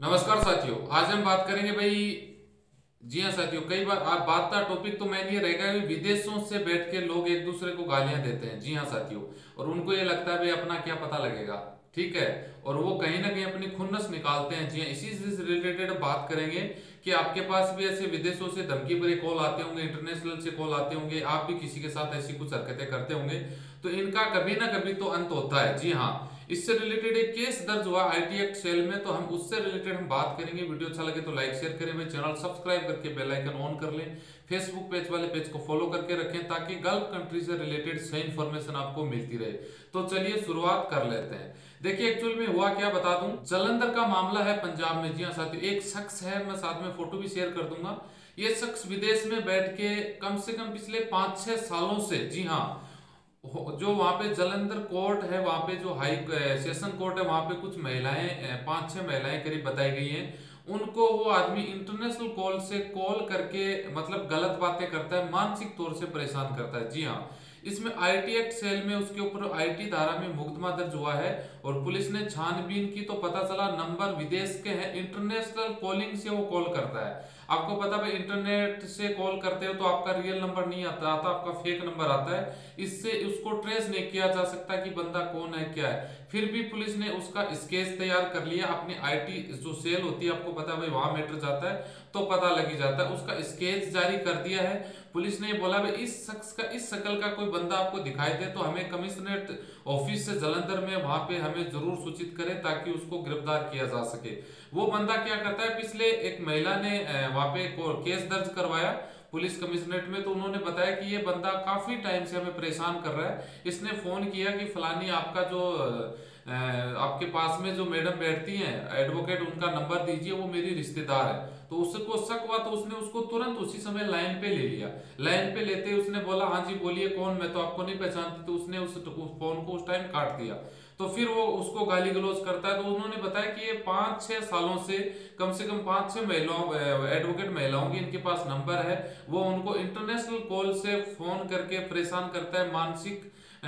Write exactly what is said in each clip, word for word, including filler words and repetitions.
नमस्कार साथियों, आज हम बात करेंगे भाई। जी हाँ साथियों, कई बार आप बात का टॉपिक तो मेन ये रहेगा कि विदेशों से बैठ के लोग एक दूसरे को गालियां देते हैं। जी हाँ साथियों, और उनको ये लगता है भाई अपना क्या पता लगेगा, ठीक है। और वो कहीं ना कहीं अपनी खुन्नस निकालते हैं। जी हाँ, इसी से रिलेटेड बात करेंगे कि आपके पास भी ऐसे विदेशों से धमकी भरे कॉल आते होंगे, इंटरनेशनल से कॉल आते होंगे, आप भी किसी के साथ ऐसी कुछ हरकतें करते होंगे, तो इनका कभी ना कभी तो अंत होता है। जी हाँ, इससे रिलेटेड एक केस दर्ज हुआ आईटी एक्ट सेल में, तो हम उससे रिलेटेड हम बात करेंगे। वीडियो अच्छा लगे तो लाइक शेयर करें भाई, चैनल सब्सक्राइब करके बेल आइकन ऑन कर लें, फेसबुक पेज वाले पेज को फॉलो करके रखें ताकि गल्फ कंट्री से रिलेटेड सही इंफॉर्मेशन आपको मिलती रहे। तो चलिए शुरुआत कर लेते हैं। देखिए एक्चुअल में हुआ क्या बता दूं, जलंधर का मामला है पंजाब में। जी हाँ साथियों, एक शख्स है, मैं साथ में फोटो भी शेयर कर दूंगा। ये शख्स विदेश में बैठ के कम से कम पिछले पांच छह सालों से, जी हाँ, जो वहां पे जलंधर कोर्ट है, वहां पे जो हाई सेशन कोर्ट है, वहां पे कुछ महिलाएं, पांच छह महिलाएं करीब बताई गई हैं, उनको वो आदमी इंटरनेशनल कॉल से कॉल करके मतलब गलत बातें करता है, मानसिक तौर से परेशान करता है। जी हाँ, इसमें आईटी एक्ट सेल में उसके ऊपर आईटी धारा में मुकदमा दर्ज हुआ है और पुलिस ने छानबीन की तो पता चला नंबर विदेश के हैं, इंटरनेशनल कॉलिंग से वो कॉल करता है। आपको पता भाई, इंटरनेट से कॉल करते हो तो आपका रियल नंबर नहीं आता आता आपका फेक नंबर आता है। इससे उसको ट्रेस नहीं किया जा सकता कि बंदा कौन है क्या है। फिर भी पुलिस ने उसका स्केच तैयार कर लिया, अपनी आईटी जो सेल होती है, आपको पता है भाई, वहां मैटर जाता है तो पता लग जाता है। उसका स्केच जारी कर दिया है। पुलिस ने बोला भाई, इस शख्स का, इस शक्ल का कोई बंदा आपको दिखाई दे तो हमें कमिश्नरेट ऑफिस से जलंधर में वहां पे हमें जरूर सूचित करें ताकि उसको गिरफ्तार किया जा सके। वो बंदा क्या करता है, पिछले एक महिला ने वहां पे केस दर्ज करवाया पुलिस कमिश्नरेट में, तो उन्होंने बताया कि ये बंदा काफी टाइम से हमें परेशान कर रहा है। इसने फोन किया कि फलानी आपका जो अ, आपके पास में जो मैडम बैठती हैं एडवोकेट, उनका नंबर दीजिए, वो मेरी रिश्तेदार है। तो उसको शक हुआ तो उसने उसको तुरंत उसी समय लाइन पे ले लिया। लाइन पे लेते उसने बोला, हाँ जी बोलिए कौन, मैं तो आपको नहीं पहचानती। तो उसने उस, उस फोन को उस टाइम काट दिया। तो फिर वो उसको गाली गलौज करता है। तो उन्होंने बताया कि ये पांच छह सालों से कम से कम पांच छह महिलाओं, एडवोकेट महिलाओं की इनके पास नंबर है, वो उनको इंटरनेशनल कॉल से फोन करके परेशान करता है, मानसिक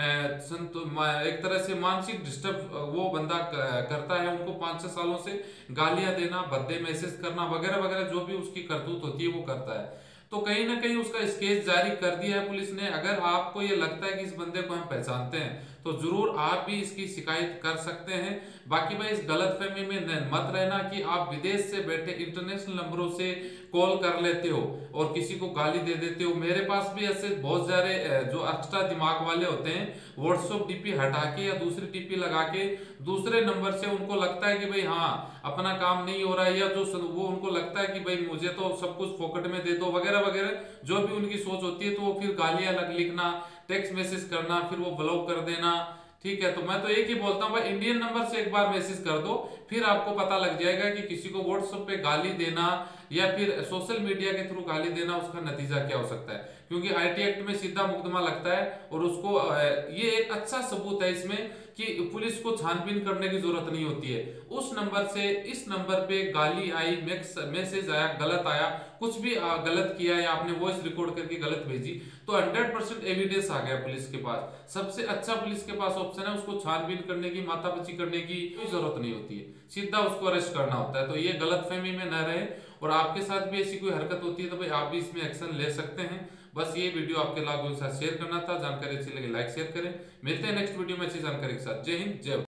एक तरह से मानसिक डिस्टर्ब वो बंदा करता है उनको। पांच छह सालों से गालियां देना, भद्दे मैसेज करना वगैरह वगैरह जो भी उसकी करतूत होती है वो करता है। तो कहीं ना कहीं उसका स्केच जारी कर दिया है पुलिस ने। अगर आपको ये लगता है कि इस बंदे को हम पहचानते हैं तो जरूर आप भी इसकी शिकायत कर सकते हैं। बाकी भाई, इस गलतफहमी में मत रहना कि आप विदेश से बैठे इंटरनेशनल नंबरों से कॉल कर लेते हो और किसी को गाली दे देते हो। मेरे पास भी ऐसे बहुत सारे जो एक्स्ट्रा दिमाग वाले होते हैं, व्हाट्सएप डीपी हटा के या दूसरी डीपी लगा के दूसरे नंबर से, उनको लगता है कि भाई हाँ अपना काम नहीं हो रहा है, या जो वो उनको लगता है कि भाई मुझे तो सब कुछ फोकट में दे दो वगैरह वगैरह, जो भी उनकी सोच होती है, तो वो फिर गालियां लग लिखना, टेक्स्ट मैसेज करना, फिर वो ब्लॉक कर देना। ठीक है, तो मैं तो एक ही बोलता हूँ भाई, इंडियन नंबर से एक बार मैसेज कर दो, फिर आपको पता लग जाएगा कि किसी को व्हाट्सएप पे गाली देना या फिर सोशल मीडिया के थ्रू गाली देना, उसका नतीजा क्या हो सकता है। क्योंकि आईटी एक्ट में सीधा मुकदमा लगता है और उसको ये एक अच्छा सबूत है इसमें कि पुलिस को छानबीन करने की जरूरत नहीं होती है। उस नंबर से इस नंबर पे गाली आई, मैसेज आया, गलत आया, कुछ भी गलत किया या आपने वॉइस रिकॉर्ड करके गलत भेजी, तो हंड्रेड परसेंट एविडेंस आ गया पुलिस के पास। सबसे अच्छा पुलिस के पास ऑप्शन है, उसको छानबीन करने की, माथापच्ची करने की कोई जरूरत नहीं होती है, सीधा उसको अरेस्ट करना होता है। तो ये गलतफहमी में न रहे, और आपके साथ भी ऐसी कोई हरकत होती है तो भाई आप भी इसमें एक्शन ले सकते हैं। बस ये वीडियो आपके लोगों के साथ शेयर करना था। जानकारी अच्छी लगे लाइक शेयर करें। मिलते हैं नेक्स्ट वीडियो में अच्छी जानकारी के साथ। जय हिंद, जय भारत।